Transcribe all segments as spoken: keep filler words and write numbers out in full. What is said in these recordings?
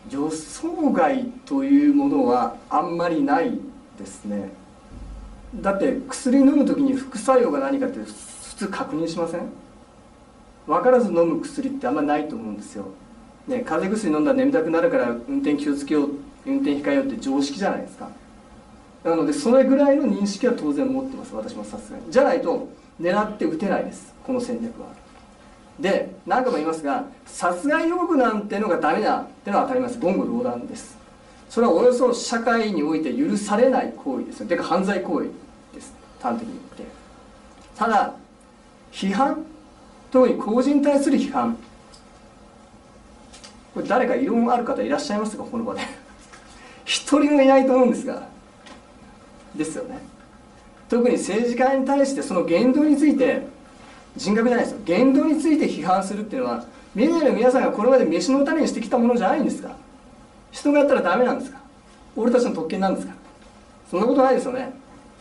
予想外というものはあんまりないですね。だって薬飲む時に副作用が何かって普通確認しません？分からず飲む薬ってあんまりないと思うんですよ、ね、風邪薬飲んだら眠たくなるから運転気をつけよう、運転控えようって常識じゃないですか。なのでそれぐらいの認識は当然持ってます、私もさすがに。じゃないと狙って撃てないです、この戦略は。で何度も言いますが、殺害予告なんてのがダメだってのは当たります。言語道断です。それはおよそ社会において許されない行為ですよ。てか犯罪行為です、端的に言って。ただ批判、特に公人に対する批判、これ誰か異論ある方いらっしゃいますか、この場で。一人もいないと思うんですが、ですよね。特に政治家に対してその言動について、人格じゃないですよ、言動について批判するっていうのは、メディアの皆さんがこれまで飯の種にしてきたものじゃないんですか。人がやったらダメなんですか。俺たちの特権なんですか。そんなことないですよね。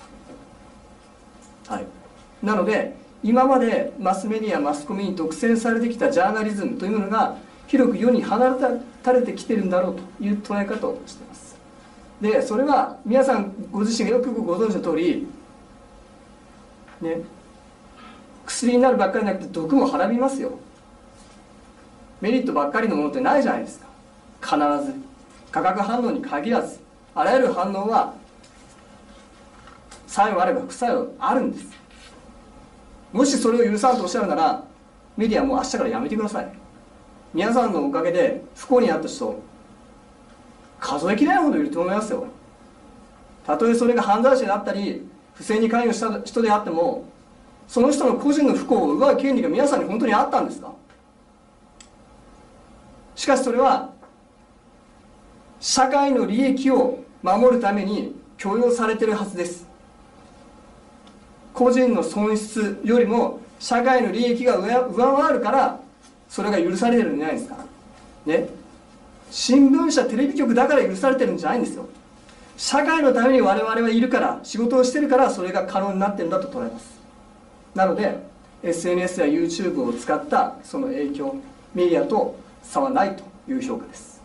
はい。なので今までマスメディア、マスコミに独占されてきたジャーナリズムというものが広く世に放たれてきてるんだろうという捉え方をしています。でそれは皆さんご自身がよくご存知の通りね、薬になるばっかりじゃなくて毒もはらみますよ。メリットばっかりのものってないじゃないですか。必ず化学反応に限らずあらゆる反応は作用あれば副作用あるんです。もしそれを許さんとおっしゃるならメディアもう明日からやめてください。皆さんのおかげで不幸になった人数えきれないほどいると思いますよ。たとえそれが犯罪者であったり不正に関与した人であっても、その人の個人の不幸を奪う権利が皆さんに本当にあったんですか。しかしそれは社会の利益を守るために許容されているはずです。個人の損失よりも社会の利益が上回るからそれが許されてるんじゃないですか、ね、新聞社テレビ局だから許されてるんじゃないんですよ。社会のために我々はいるから、仕事をしてるからそれが可能になってるんだと捉えます。なので エスエヌエス や ユーチューブ を使ったその影響、メディアと差はないという評価です。